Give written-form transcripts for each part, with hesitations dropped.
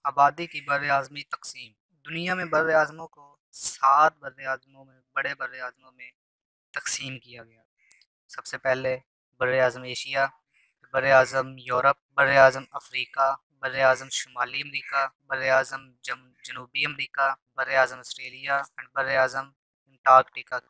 आबादी की बरआज़मी तक़सीम। दुनिया में बरआज़मों को 7 बड़े बरआज़मों में तक़सीम किया गया। सबसे पहले बरआज़म एशिया, बरआज़म यूरोप, बरआज़म अफ़्रीका, बरआज़म शुमाली अमरीका, बरआज़म जनूबी अमरीका, बरआज़म ऑस्ट्रेलिया एंड बरआज़म अंटार्कटिका।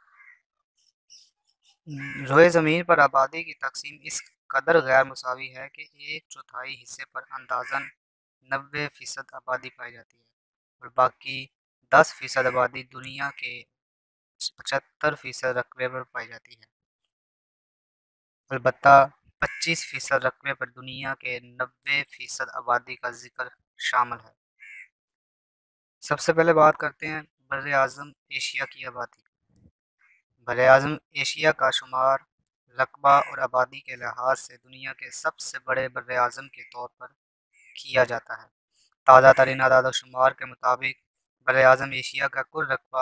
रोए ज़मीन पर आबादी की तक़सीम इस कदर गैर मुसावी है कि एक चौथाई हिस्से पर अंदाज़न 90% आबादी पाई जाती है और बाकी 10% आबादी दुनिया के 75% रकबे पर पाई जाती है। अलबत्ता 25% रकबे पर दुनिया के 90% आबादी का जिक्र शामिल है। सबसे पहले बात करते हैं बर आज़म एशिया की आबादी। बर आज़म एशिया का शुमार रकबा और आबादी के लिहाज से दुनिया के सबसे बड़े बर आज़म के तौर पर किया जाता है। ताज़ा तरीन आदाद-ओ-शुमार के मुताबिक बर आज़म एशिया का कुल रकबा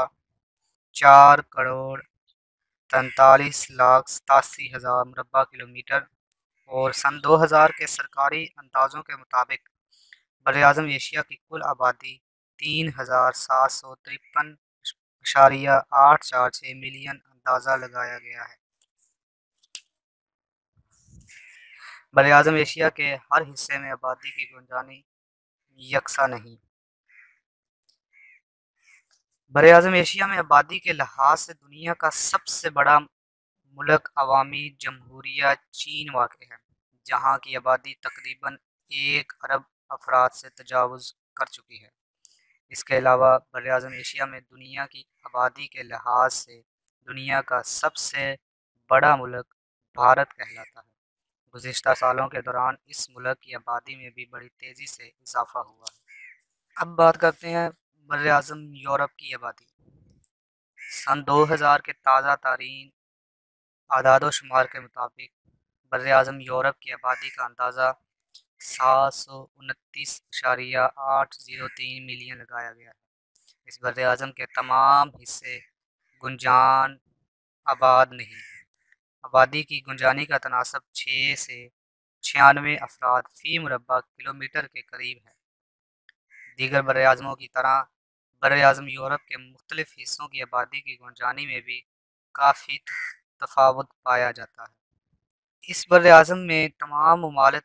4,43,87,000 मुरबा किलोमीटर और सन 2000 के सरकारी अंदाज़ों के मुताबिक बर आज़म एशिया की कुल आबादी 3,753,846 मिलियन अंदाज़ा लगाया गया है। बर आज़म एशिया के हर हिस्से में आबादी की गुंजानी यकसा नहीं। बर आज़म एशिया में आबादी के लिहाज से दुनिया का सबसे बड़ा मुल्क अवामी जमहूरिया चीन वाक़ है, जहाँ की आबादी तकरीबन 1 अरब अफराद से तजावुज़ कर चुकी है। इसके अलावा बर आज़म एशिया में दुनिया की आबादी के लिहाज से दुनिया का सबसे बड़ा मुल्क भारत कहलाता है। गुज़िश्ता सालों के दौरान इस मुल्क की आबादी में भी बड़ी तेज़ी से इजाफ़ा हुआ है। अब बात करते हैं बर आज़म यूरोप की आबादी। सन 2000 के ताज़ा तरीन आदाद-ओ-शुमार के मुताबिक बर आज़म यूरोप की आबादी का अंदाज़ा 729.803 मिलियन लगाया गया है। इस बर आज़म के तमाम हिस्से गुंजान आबाद नहीं। आबादी की गुंजानी का तनासब 6 से 96 अफराद फ़ी मुरबा किलोमीटर के करीब है। दीगर बर आज़मों की तरह बर आज़म यूरोप के मुख्तलिफ हिस्सों की आबादी की गुंजानी में भी काफ़ी तफावत पाया जाता है। इस बर आज़म में तमाम ममालिक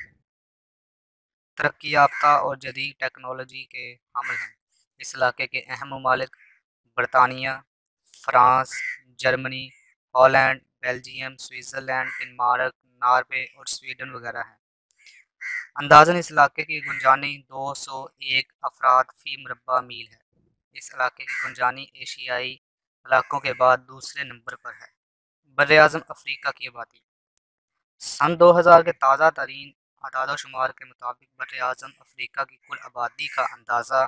तरक्की याफ्ता और जदीद टेक्नोलॉजी के हामिल हैं। इस इलाके के अहम ममालिक बरतानिया, France, Germany, Holland, Belgium, Switzerland, Denmark, Norway और स्वीडन वगैरह हैं। अंदाज़न इस इलाके की गुंजानी 201 अफराद फ़ी मुरबा मील है। इस इलाके की गुंजानी एशियाई इलाकों के बाद दूसरे नंबर पर है। बर आज़म अफ्रीका की आबादी। सन 2000 के ताज़ा तरीन आदाद-ओ-शुमार के मुताबिक बर आज़म अफ्रीका की कुल आबादी का अंदाज़ा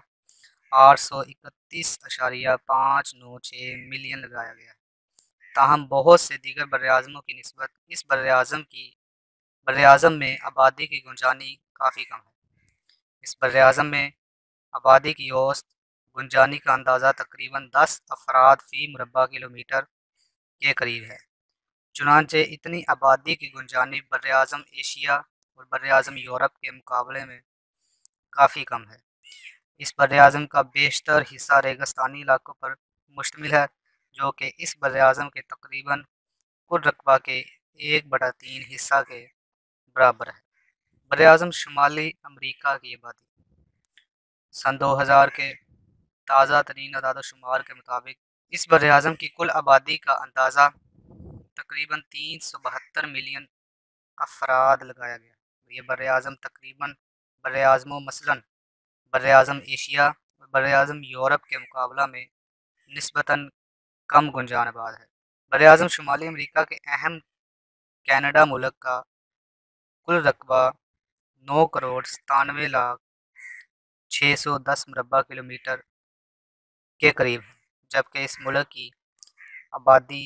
831.596 मिलियन लगाया गया है। ताहम बहुत से दीगर बर आज़मों की निस्बत इस बर आज़म में आबादी की गुंजानी काफ़ी कम है। इस बर आज़म में आबादी की औसत गुंजानी का अंदाज़ा तकरीबन 10 अफराद फ़ी मुरबा किलोमीटर के करीब है। चुनांचे इतनी आबादी की गुंजानी बर आज़म एशिया और बर आज़म यूरोप के मुकाबले में काफ़ी कम है। इस बर आज़म का बेशतर हिस्सा रेगिस्तानी इलाकों पर मुश्तमिल है, जो कि इस बर आज़म के तकरीबन कुल रकबा के 1/3 हिस्सा के बराबर है। बर आज़म शुमाली अमरीका की आबादी। सन 2000 के ताज़ा तरीन आदाद-ओ-शुमार के मुताबिक इस बर आज़म की कुल आबादी का अंदाज़ा तकरीबन 372 मिलियन अफराद लगाया गया। ये बर आज़म तकरीबन बर आज़मों मसलन बर आज़म एशिया और बर आज़म यूरोप के मुकाबला में निस्बतन कम गुंजान आबाद है। बर आज़म शुमाली अमरीका के अहम कनाडा मुल्क का कुल रकबा 9,97,06,10 मुरबा किलोमीटर के करीब है, जबकि इस मुल्क की आबादी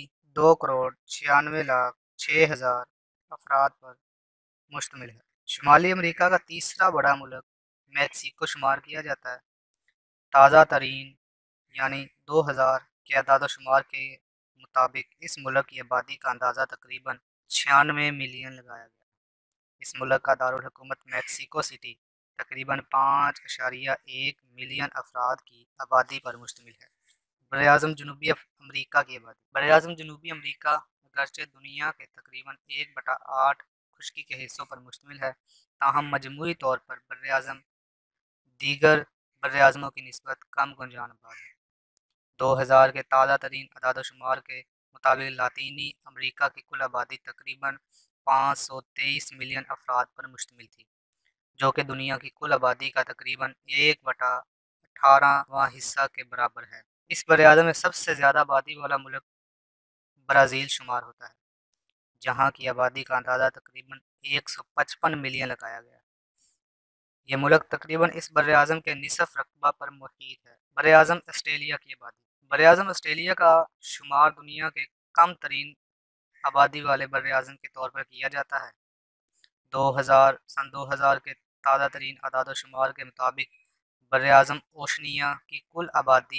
2,96,06,000 अफराद पर मुश्तमिल है। शुमाली अमरीका का तीसरा बड़ा मुल्क मैक्सिको शुमार किया जाता है। ताज़ा तरीन यानी 2000 के आदाद-ओ-शुमार के मुताबिक इस मुल्क की आबादी का अंदाज़ा तकरीबन 96 मिलियन लगाया गया। इस मुल्क का दारुल हुकूमत मैक्सिको सिटी तकरीबन 5.1 मिलियन अफराद की आबादी पर मुश्तमिल है। बरआज़म जनूबी अमरीका की आबादी। बरआज़म जनूबी अमरीका अगरचे दुनिया के तकरीबन 1/8 खुश्की के हिस्सों पर मुश्तमिल है, ताहम मजमूई तौर पर बरआज़म दीगर बरआज़मों की निस्बत कम गुंजान आबाद है। 2000 के ताज़ा तरीन अदाद-ओ-शुमार के मुताबिक लातीनी अमरीका की कुल आबादी तकरीबन 523 मिलियन अफराद पर मुश्तमिल थी, जो कि दुनिया की कुल आबादी का तकरीबन 1/18वां हिस्सा के बराबर है। इस बरआज़म में सबसे ज़्यादा आबादी वाला मुल्क ब्राज़ील शुमार होता है, जहाँ की आबादी का अंदाज़ा तकरीबन 155 मिलियन लगाया गया। ये मुल्क तकरीबन इस बरआज़म के निसफ़ रकबा पर मुहीत है। बरआज़म ऑस्ट्रेलिया की आबादी। बरआज़म ऑस्ट्रेलिया का शुमार दुनिया के कम तरीन आबादी वाले बरआज़म के तौर पर किया जाता है। 2000 के ताज़ा तरीन अदाद-ओ-शुमार के मुताबिक बरआज़म ओशनिया की कुल आबादी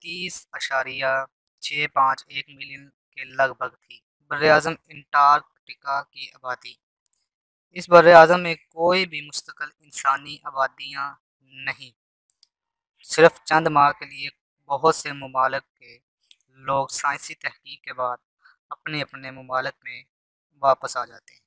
30.651 मिलियन के लगभग थी। बरआज़म अंटार्कटिका की आबादी। इस बरआज़म में कोई भी मुस्तकिल इंसानी आबादियाँ नहीं, सिर्फ चंद माह के लिए बहुत से ममालिक के लोग साइंसी तहकीक के बाद अपने अपने ममालिक में वापस आ जाते हैं।